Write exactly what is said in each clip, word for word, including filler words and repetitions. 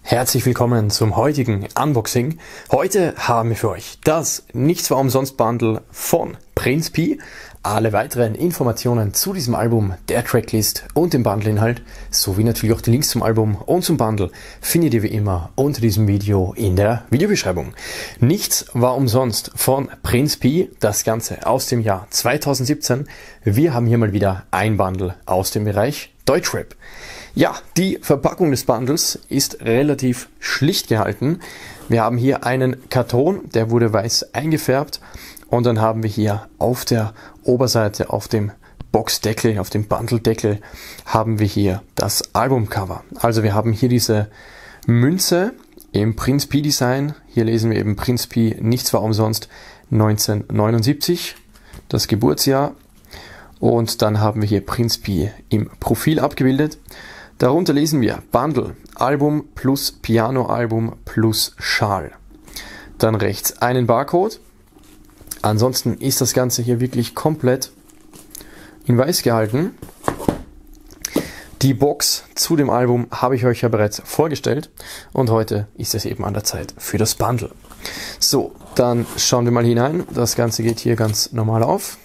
Herzlich willkommen zum heutigen Unboxing. Heute haben wir für euch das Nichts war umsonst Bundle von Prince Pi. Alle weiteren Informationen zu diesem Album, der Tracklist und dem Bundle-Inhalt, sowie natürlich auch die Links zum Album und zum Bundle findet ihr wie immer unter diesem Video in der Videobeschreibung. Nichts war umsonst von Prince Pi, das Ganze aus dem Jahr zweitausendsiebzehn. Wir haben hier mal wieder ein Bundle aus dem Bereich Deutschrap. Ja, die Verpackung des Bundles ist relativ schlicht gehalten. Wir haben hier einen Karton, der wurde weiß eingefärbt, und dann haben wir hier auf der Oberseite, auf dem Boxdeckel, auf dem Bundle-Deckel, haben wir hier das Albumcover. Also wir haben hier diese Münze im Prince Pi Design. Hier lesen wir eben Prince Pi, nichts war umsonst, neunzehnhundertneunundsiebzig, das Geburtsjahr. Und dann haben wir hier Prince Pi im Profil abgebildet. Darunter lesen wir Bundle, Album plus Piano-Album plus Schal. Dann rechts einen Barcode. Ansonsten ist das Ganze hier wirklich komplett in weiß gehalten. Die Box zu dem Album habe ich euch ja bereits vorgestellt und heute ist es eben an der Zeit für das Bundle. So, dann schauen wir mal hinein. Das Ganze geht hier ganz normal auf.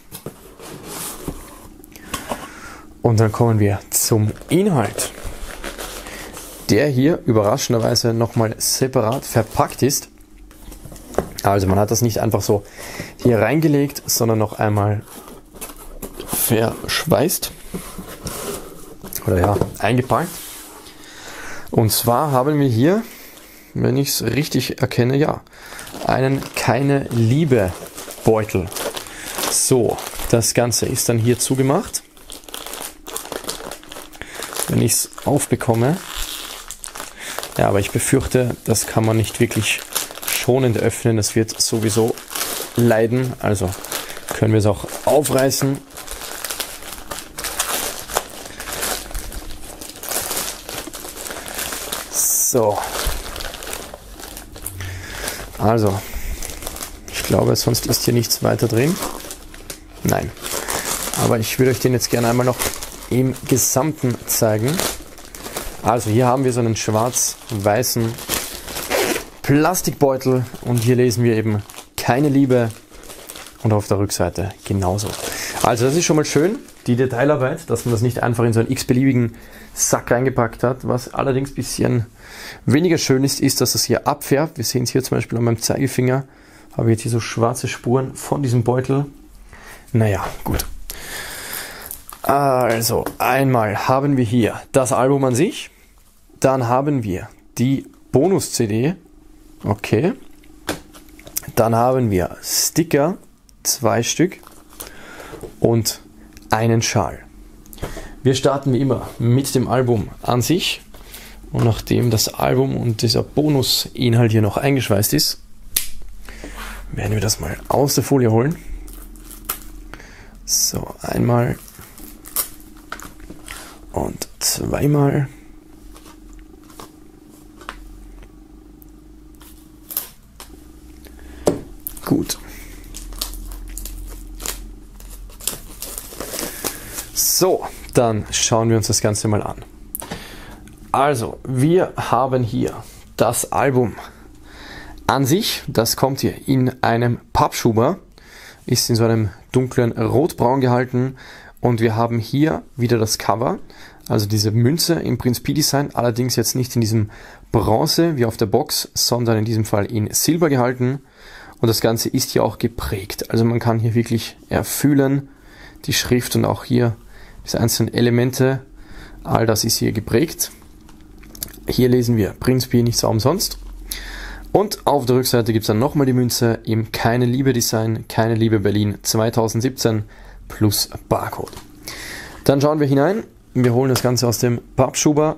Und dann kommen wir zum Inhalt, der hier überraschenderweise nochmal separat verpackt ist. Also man hat das nicht einfach so hier reingelegt, sondern noch einmal verschweißt oder ja, eingepackt. Und zwar haben wir hier, wenn ich es richtig erkenne, ja, einen Keine Liebe Beutel. So, das Ganze ist dann hier zugemacht. Wenn ich es aufbekomme. Ja, aber ich befürchte, das kann man nicht wirklich schonend öffnen. Das wird sowieso leiden. Also können wir es auch aufreißen. So. Also, ich glaube, sonst ist hier nichts weiter drin. Nein. Aber ich würde euch den jetzt gerne einmal noch im Gesamten zeigen. Also hier haben wir so einen schwarz-weißen Plastikbeutel und hier lesen wir eben Keine Liebe und auf der Rückseite genauso. Also das ist schon mal schön, die Detailarbeit, dass man das nicht einfach in so einen x-beliebigen Sack reingepackt hat. Was allerdings ein bisschen weniger schön ist, ist, dass es hier abfärbt. Wir sehen es hier zum Beispiel an meinem Zeigefinger. Habe jetzt hier so schwarze Spuren von diesem Beutel. Naja, gut. Also, einmal haben wir hier das Album an sich, dann haben wir die Bonus-C D, okay, dann haben wir Sticker, zwei Stück und einen Schal. Wir starten wie immer mit dem Album an sich und nachdem das Album und dieser Bonusinhalt hier noch eingeschweißt ist, werden wir das mal aus der Folie holen. So, einmal und zweimal. Gut. So, dann schauen wir uns das Ganze mal an. Also, wir haben hier das Album an sich. Das kommt hier in einem Pappschuber, ist in so einem dunklen Rotbraun gehalten. Und wir haben hier wieder das Cover, also diese Münze im Prince Pi Design, allerdings jetzt nicht in diesem Bronze wie auf der Box, sondern in diesem Fall in Silber gehalten. Und das Ganze ist hier auch geprägt, also man kann hier wirklich erfühlen, die Schrift und auch hier diese einzelnen Elemente, all das ist hier geprägt. Hier lesen wir Prince Pi, nichts war umsonst. Und auf der Rückseite gibt es dann nochmal die Münze im Keine Liebe Design, Keine Liebe Berlin zweitausendsiebzehn. Plus Barcode. Dann schauen wir hinein. Wir holen das Ganze aus dem Pappschuber.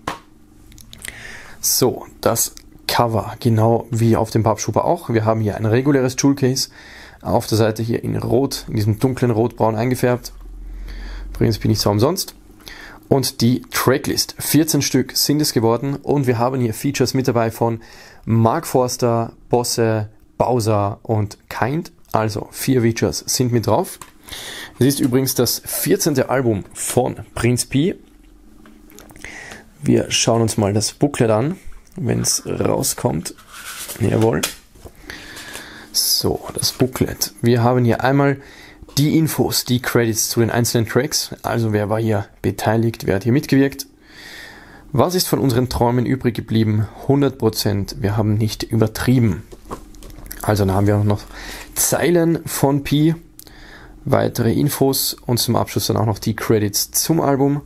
So, das Cover, genau wie auf dem Pappschuber auch. Wir haben hier ein reguläres Jewel Case. Auf der Seite hier in Rot, in diesem dunklen Rotbraun eingefärbt. Prince Pi, nichts war umsonst. Und die Tracklist. vierzehn Stück sind es geworden. Und wir haben hier Features mit dabei von Mark Forster, Bosse, Bowser und Kind. Also vier Features sind mit drauf. Es ist übrigens das vierzehnte Album von Prince Pi. Wir schauen uns mal das Booklet an. wenn es rauskommt. Jawohl. So, das Booklet. Wir haben hier einmal die Infos, die Credits zu den einzelnen Tracks. Also wer war hier beteiligt, wer hat hier mitgewirkt. Was ist von unseren Träumen übrig geblieben? hundert Prozent. Wir haben nicht übertrieben. Also dann haben wir auch noch Zeilen von Pi, weitere Infos und zum Abschluss dann auch noch die Credits zum Album.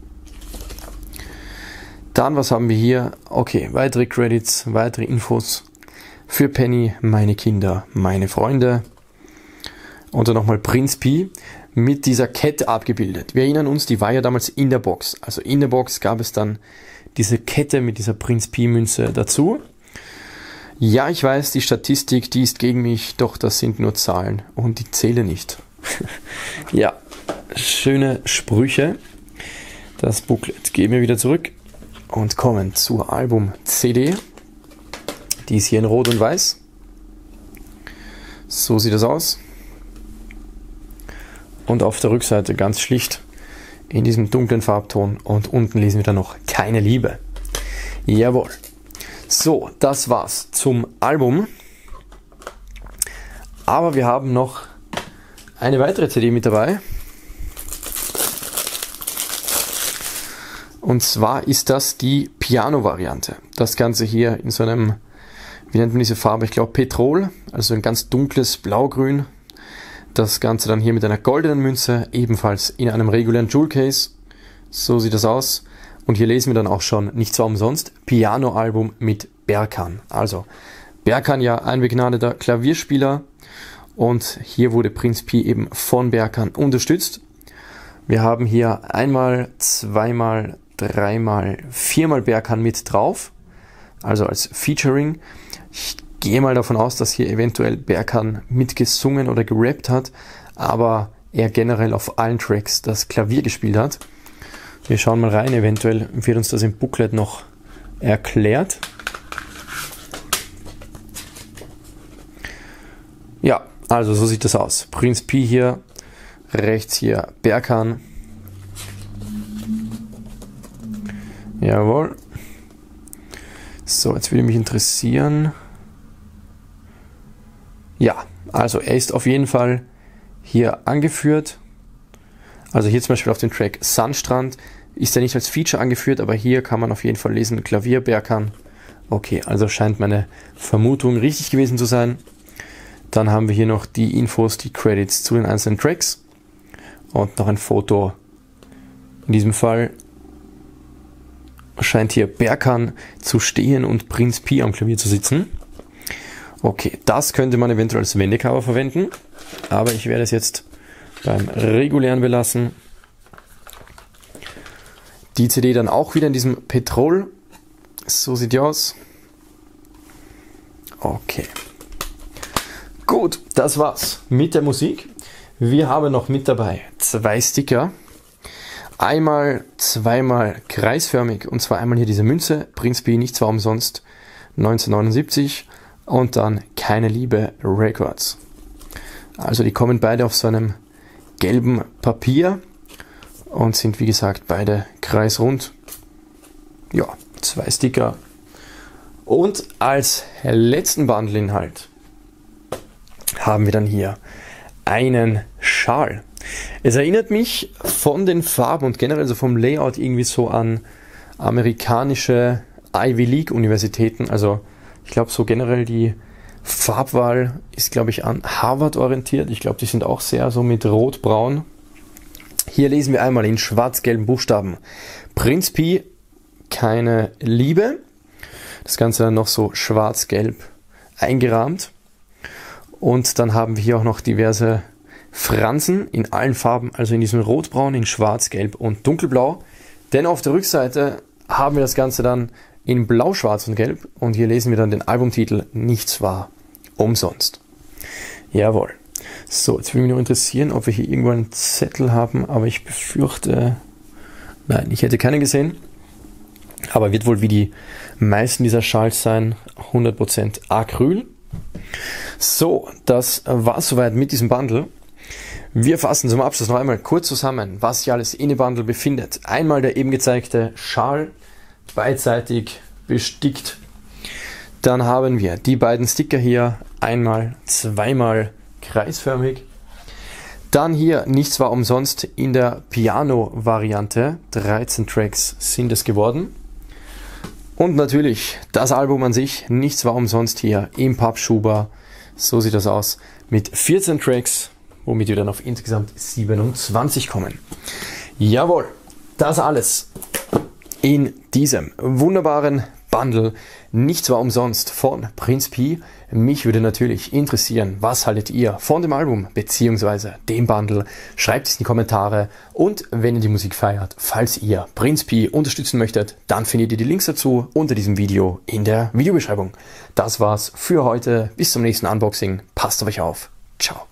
Dann, was haben wir hier? Okay, weitere Credits, weitere Infos für Penny, meine Kinder, meine Freunde. Und dann nochmal Prinz Pi mit dieser Kette abgebildet. Wir erinnern uns, die war ja damals in der Box. Also in der Box gab es dann diese Kette mit dieser Prinz Pi Münze dazu. Ja, ich weiß, die Statistik, die ist gegen mich, doch das sind nur Zahlen und die zähle nicht. Ja, schöne Sprüche. Das Booklet geben wir wieder zurück und kommen zur Album-C D. Die ist hier in Rot und Weiß. So sieht das aus. Und auf der Rückseite ganz schlicht in diesem dunklen Farbton und unten lesen wir dann noch keine Liebe. Jawohl. So, das war's zum Album. Aber wir haben noch eine weitere C D mit dabei. Und zwar ist das die Piano-Variante. Das Ganze hier in so einem, wie nennt man diese Farbe? Ich glaube Petrol, also ein ganz dunkles Blaugrün. Das Ganze dann hier mit einer goldenen Münze, ebenfalls in einem regulären Jewel Case. So sieht das aus. Und hier lesen wir dann auch schon, nicht zwar umsonst, Piano-Album mit Berkan. Also Berkan ja ein begnadeter Klavierspieler und hier wurde Prinz Pi eben von Berkan unterstützt. Wir haben hier einmal, zweimal, dreimal, viermal Berkan mit drauf, also als Featuring. Ich gehe mal davon aus, dass hier eventuell Berkan mitgesungen oder gerappt hat, aber er generell auf allen Tracks das Klavier gespielt hat. Wir schauen mal rein, eventuell wird uns das im Booklet noch erklärt. Ja, also so sieht das aus. Prinz Pi hier, rechts hier Berkan. Jawohl. So, jetzt würde mich interessieren. Ja, also er ist auf jeden Fall hier angeführt. Also hier zum Beispiel auf dem Track Sandstrand ist er nicht als Feature angeführt, aber hier kann man auf jeden Fall lesen, Klavier Berkan. Okay, also scheint meine Vermutung richtig gewesen zu sein. Dann haben wir hier noch die Infos, die Credits zu den einzelnen Tracks und noch ein Foto. In diesem Fall scheint hier Berkan zu stehen und Prinz Pi am Klavier zu sitzen. Okay, das könnte man eventuell als Wendecover verwenden, aber ich werde es jetzt beim regulären belassen. Die C D dann auch wieder in diesem Petrol. So sieht die aus. Okay. Gut, das war's mit der Musik. Wir haben noch mit dabei zwei Sticker. Einmal, zweimal kreisförmig und zwar einmal hier diese Münze, Prinz Pi nicht zwar umsonst, neunzehnhundertneunundsiebzig und dann Keine Liebe Records. Also die kommen beide auf so einem gelben Papier und sind wie gesagt beide kreisrund. Ja, zwei Sticker. Und als letzten Bundle-Inhalt haben wir dann hier einen Schal. Es erinnert mich von den Farben und generell so vom Layout irgendwie so an amerikanische Ivy League Universitäten. Also ich glaube so generell die Farbwahl ist glaube ich an Harvard orientiert. Ich glaube die sind auch sehr so mit rot-braun. Hier lesen wir einmal in schwarz-gelben Buchstaben Prinz Pi, keine Liebe. Das Ganze dann noch so schwarz-gelb eingerahmt. Und dann haben wir hier auch noch diverse Fransen in allen Farben, also in diesem Rotbraun, in Schwarz, Gelb und Dunkelblau. Denn auf der Rückseite haben wir das Ganze dann in Blau, Schwarz und Gelb. Und hier lesen wir dann den Albumtitel Nichts war umsonst. Jawohl. So, jetzt würde mich nur interessieren, ob wir hier irgendwo einen Zettel haben, aber ich befürchte, nein, ich hätte keinen gesehen. Aber wird wohl wie die meisten dieser Schals sein, hundert Prozent Acryl. So, das war soweit mit diesem Bundle. Wir fassen zum Abschluss noch einmal kurz zusammen, was sich alles in dem Bundle befindet. Einmal der eben gezeigte Schal, beidseitig bestickt Dann haben wir die beiden Sticker hier, einmal, zweimal kreisförmig. Dann hier Nichts war umsonst in der Piano-Variante, dreizehn Tracks sind es geworden. Und natürlich das Album an sich, Nichts war umsonst hier im Pappschuber, so sieht das aus, mit vierzehn Tracks, womit wir dann auf insgesamt siebenundzwanzig kommen. Jawohl, das alles in diesem wunderbaren Bundle. Nichts war umsonst von Prinz Pi. Mich würde natürlich interessieren, was haltet ihr von dem Album bzw. dem Bundle? Schreibt es in die Kommentare und wenn ihr die Musik feiert, falls ihr Prinz Pi unterstützen möchtet, dann findet ihr die Links dazu unter diesem Video in der Videobeschreibung. Das war's für heute. Bis zum nächsten Unboxing. Passt auf euch auf. Ciao.